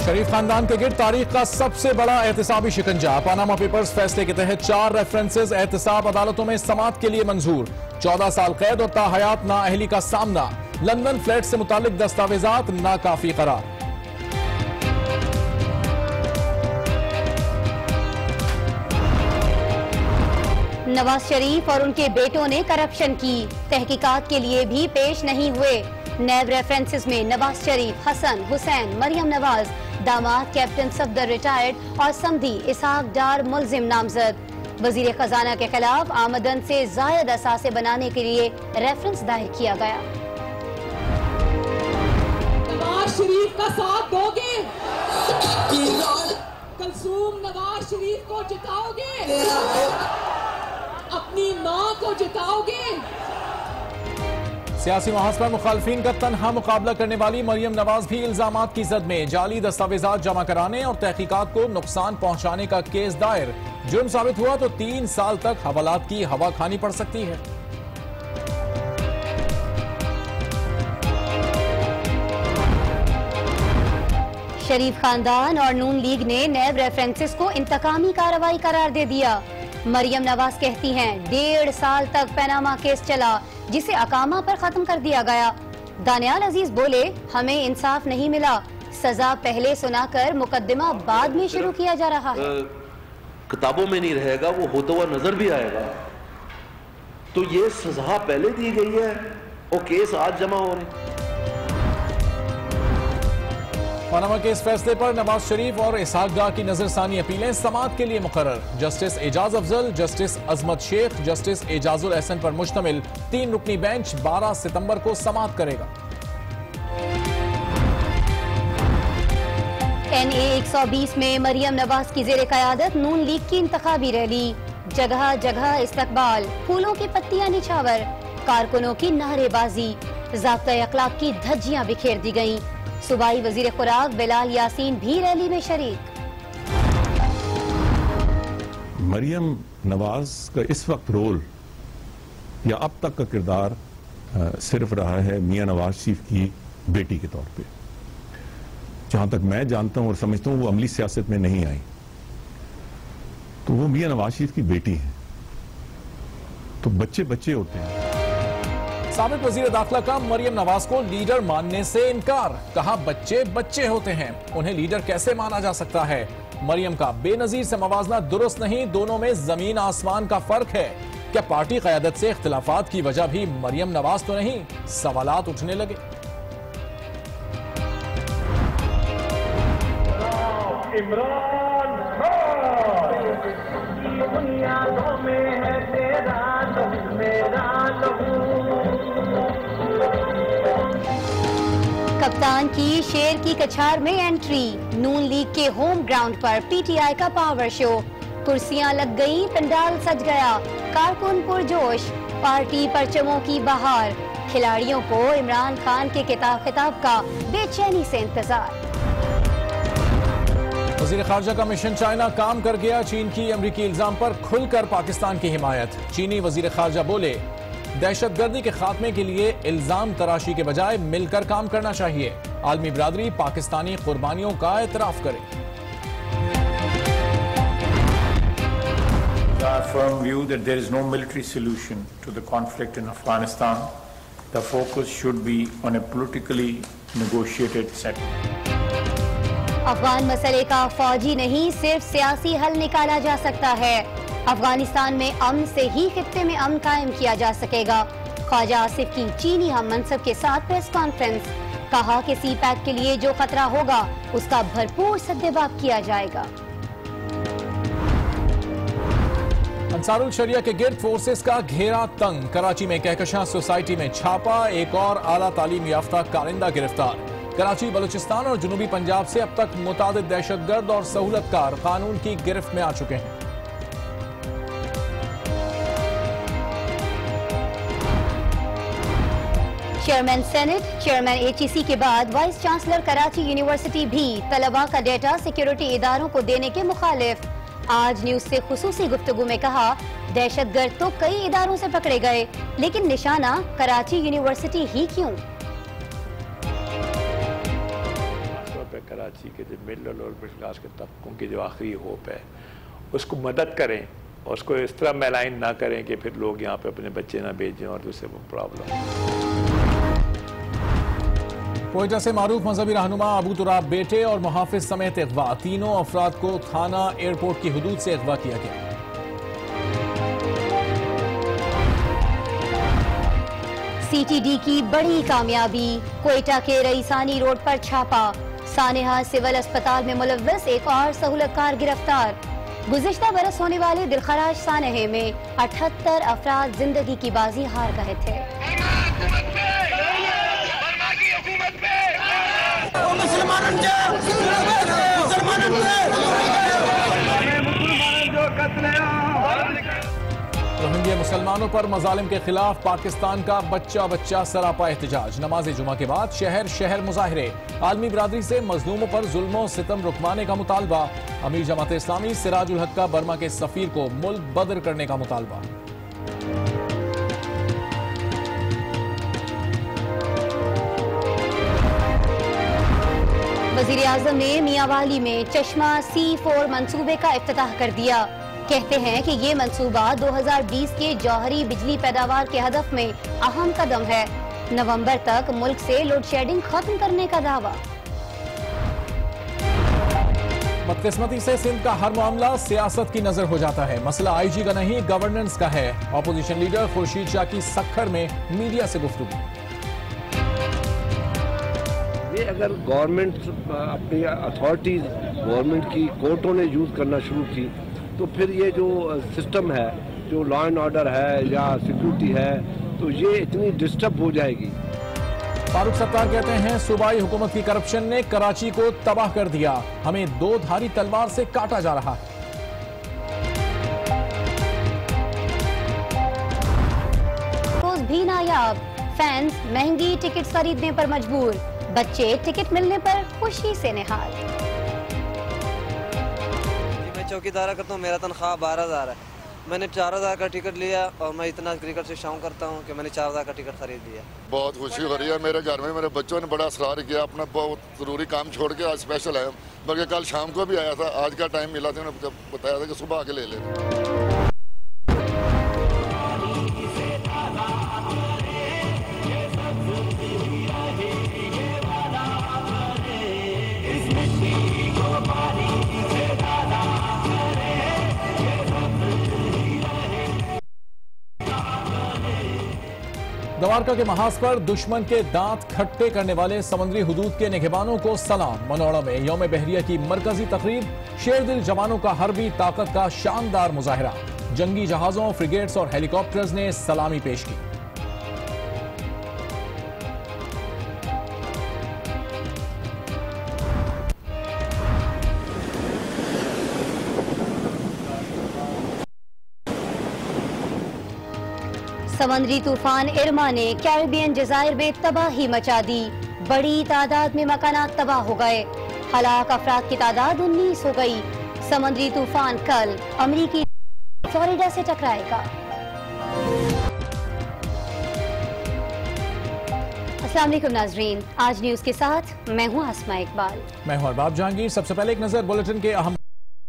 शरीफ खानदान के गिर्द तारीख का सबसे बड़ा एहतसाबी शिकंजा। पानामा पेपर्स फैसले के तहत 4 रेफरेंसेज एहतसाब अदालतों में समाअत के लिए मंजूर। 14 साल कैद और ताहयात नाअहली का सामना। लंदन फ्लैट से मुतालिक दस्तावेजात नाकाफी करार। नवाज शरीफ और उनके बेटों ने करप्शन की, तहकीकात के लिए भी पेश नहीं हुए। नैब रेफरेंसेस में नवाज शरीफ, हसन, हुसैन, मरियम नवाज, दामाद कैप्टन सफदर रिटायर्ड और समधी इसहाक डार मुलजिम नामजद। वजीर खजाना के खिलाफ आमदन से जायद असासे बनाने के लिए रेफरेंस दायर किया गया। नवाज शरीफ का साथ दोगे? कलसूम नवाज शरीफ को जिताओगे? अपनी माँ को जिताओगे? सियासी महाज पर मुखालफीन का तनहा मुकाबला करने वाली मरियम नवाज भी इल्जामात की जद में। जाली दस्तावेजात जमा कराने और तहकीकात को नुकसान पहुंचाने का केस दायर। जुर्म साबित हुआ तो 3 साल तक हवालात की हवा खानी पड़ सकती है। शरीफ खानदान और नून लीग ने नैब रेफरेंसेस को इंतकामी कार्रवाई करार दे दिया। मरियम नवाज कहती हैं 1.5 साल तक पनामा केस चला, जिसे अकामा पर खत्म कर दिया गया। दानियाल अजीज बोले, हमें इंसाफ नहीं मिला, सजा पहले सुनाकर मुकदमा बाद में शुरू किया जा रहा है। किताबों में नहीं रहेगा, वो होता हुआ नजर भी आएगा। तो ये सजा पहले दी गई है और केस आज जमा हो रहे। पनामा केस फैसले पर नवाज शरीफ और इसहाक डार की नजरसानी अपीलें समाअत के लिए मुकर्रर। Justice Ijaz Afzal, Justice Azmat Sheikh, Justice Ijazul Ahsan पर मुश्तमिल 3 रुकनी बेंच 12 सितंबर को समाअत करेगा। NA 120 में मरियम नवाज की जेर क़यादत नून लीग की इंतखाबी रैली। जगह जगह इस्तकबाल, फूलों की पत्तियां निछावर, कारकुनों की नारेबाजी, ज़ाब्ता अखलाक की धज्जियां बिखेर दी गईं। सूबाई वजीर खुराक बिलाल यासीन भी रैली में शरीक। मरियम नवाज का इस वक्त रोल या अब तक का किरदार सिर्फ रहा है मियां नवाज शरीफ की बेटी के तौर पे। जहां तक मैं जानता हूं और समझता हूं वो अमली सियासत में नहीं आई, तो वो मियां नवाज शरीफ की बेटी है। तो बच्चे बच्चे होते हैं। साबिक वजीर दाखिला का मरियम नवाज को लीडर मानने से इनकार। कहा बच्चे बच्चे होते हैं, उन्हें लीडर कैसे माना जा सकता है। मरियम का बेनजीर से मवाजना दुरुस्त नहीं, दोनों में जमीन आसमान का फर्क है। क्या पार्टी क़यादत से इख्तिलाफात की वजह भी मरियम नवाज तो नहीं? सवालात उठने लगे। कप्तान की शेर की कछार में एंट्री। नून लीग के होम ग्राउंड पर पीटीआई का पावर शो। कुर्सियां लग गई, पंडाल सज गया, कारकुन पुरजोश, पार्टी परचमों की बहार। खिलाड़ियों को इमरान खान के खिताब का बेचैनी से इंतजार। वज़ीर ख़ारजा का मिशन चाइना काम कर गया। चीन की अमरीकी इल्जाम पर खुलकर पाकिस्तान की हिमायत। चीनी वज़ीर ख़ारजा बोले, दहशतगर्दी के खात्मे के लिए इल्जाम तराशी के बजाय मिलकर काम करना चाहिए। आलमी बिरादरी पाकिस्तानी कुर्बानियों का एतराफ करे। Our firm view that there is no military solution to the conflict in Afghanistan. The focus should be on a politically negotiated settlement. Afghan मसले का फौजी नहीं, सिर्फ सियासी हल निकाला जा सकता है। अफगानिस्तान में अमन से ही खित्ते में अमन कायम किया जा सकेगा। ख्वाजा आसिफ की चीनी हम मनसब के साथ प्रेस कॉन्फ्रेंस। कहा कि CPAC के लिए जो खतरा होगा उसका भरपूर सद्देबाब किया जाएगा। अंसारुल शरिया के गिर्द फोर्सेस का घेरा तंग। कराची में कहकशां सोसाइटी में छापा। एक और आला तालीम याफ्ता कारिंदा गिरफ्तार। कराची, बलूचिस्तान और जनूबी पंजाब से अब तक मुतादिद दहशतगर्द और सहूलतकार कानून की गिरफ्त में आ चुके हैं। चेयरमैन सेनेट, चेयरमैन HEC के बाद वाइस चांसलर कराची यूनिवर्सिटी भी तलबा का डेटा सिक्योरिटी इदारों को देने के मुखालिफ। आज न्यूज से खुसूसी गुफ्तगू में कहा, दहशतगर्द तो कई इदारों से पकड़े गए, लेकिन निशाना कराची यूनिवर्सिटी ही क्यों? कराची के जो मिडिल और लोअर मिडिल क्लास के तबकों की जो आखिरी होप है उसको मदद करें और उसको इस तरह मैलाइन ना करें कि फिर लोग यहाँ पे अपने बच्चे ना भेजें और दूसरे वो प्रॉब्लम। कोयटा से मारूफ मजहबी रहनुमा अबू तुराब बेटे और मुहाफिज समेत अगवा, तीनों अफराद को थाना एयरपोर्ट की हुदूद से अगवा किया गया। सीटीडी की बड़ी कामयाबी, कोयटा के रईसानी रोड पर छापा, सानेहा सिविल अस्पताल में मुलव्वस एक और सहूलतकार गिरफ्तार। गुज़िश्ता बरस होने वाले दिलखराज सानहे में 78 अफराद जिंदगी की बाजी हार गए थे। रोहिंग्या मुसलमानों पर मजालिम के खिलाफ पाकिस्तान का बच्चा बच्चा सरापा एहतजाज। नमाज जुमा के बाद शहर शहर मुजाहिरे, आलमी बिरादरी से मजलूमों पर जुल्म सितम रुकवाने का मुतालबा। अमीर जमात इस्लामी सिराजुल हक का बर्मा के सफीर को मुल्क बदर करने का मुतालबा। वजीर आजम ने मियांवाली में चश्मा C4 मंसूबे का इफ्तिताह कर दिया। कहते हैं कि ये मंसूबा 2020 के जौहरी बिजली पैदावार के हदफ में अहम कदम है। नवंबर तक मुल्क से लोड शेडिंग खत्म करने का दावा। बदकिस्मती से सिंध का हर मामला सियासत की नजर हो जाता है। मसला IG का नहीं, गवर्नेंस का है। ऑपोजिशन लीडर खुर्शीद शाह की सक्खर में मीडिया से गुफ्तगू। ये अगर गवर्नमेंट अपनी अथॉरिटीज गवर्नमेंट की कोर्टों ने यूज़ करना शुरू की तो फिर ये जो सिस्टम है, जो लॉ एंड ऑर्डर है या सिक्योरिटी है, तो ये इतनी डिस्टर्ब हो जाएगी। फारूक सत्तार कहते हैं सूबाई हुकूमत की करप्शन ने कराची को तबाह कर दिया, हमें दो धारी तलवार से काटा जा रहा है। रोज भी नायाब, फैंस महंगी टिकट खरीदने पर मजबूर, बच्चे टिकट मिलने पर खुशी से निहाल। मैं चौकीदारा करता हूँ, मेरा तनख्वाह 12,000 है। मैंने 4,000 का टिकट लिया और मैं इतना क्रिकेट से शौक करता हूँ कि मैंने 4,000 का टिकट खरीद लिया। बहुत खुशी हो रही है। मेरे घर में मेरे बच्चों ने बड़ा असरार किया, अपना बहुत ज़रूरी काम छोड़ के आज स्पेशल आया। बल्कि कल शाम को भी आया था, आज का टाइम मिला था, उन्होंने बताया था कि सुबह आके ले लें। द्वारका के महाज पर दुश्मन के दांत खट्टे करने वाले समुद्री हुदूद के निगहबानों को सलाम। मनोड़ा में यौम बहरिया की मरकजी तकरीब, शेरदिल जवानों का हरबी ताकत का शानदार मुजाहिरा। जंगी जहाजों, फ्रिगेट्स और हेलीकॉप्टर्स ने सलामी पेश की। समुद्री तूफान इरमा ने कैरिबियन जजायर में तबाही मचा दी, बड़ी तादाद में मकानात तबाह हो गए, हलाक अफराद की तादाद 19 हो गई। समुद्री तूफान कल अमरीकी फ्लोरिडा से टकराएगा। अस्सलाम वालेकुम नाजरीन, आज न्यूज के साथ मैं हूं आसमा इकबाल। मैं हूं अरबाब जहांगीर। सबसे पहले एक नजर बुलेटिन के अहम।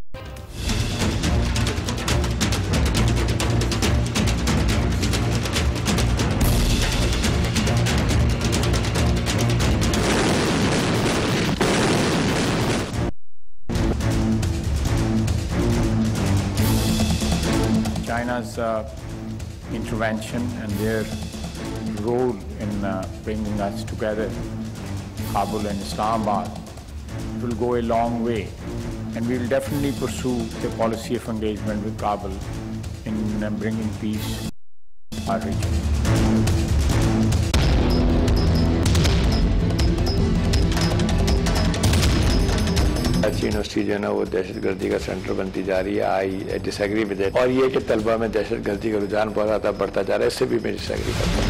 China's intervention and their role in bringing us together, Kabul and Islamabad, will go a long way, and we will definitely pursue the policy of engagement with Kabul in bringing peace to our region. University जो है ना वो दहशतगर्दी का centre बनती जा रही है। I disagree with it. और ये कि तलबा में दहशतगर्दी का रुझान बहुत ज़्यादा बढ़ता जा रहा है, इससे भी मैं डिसएग्री करता हूँ।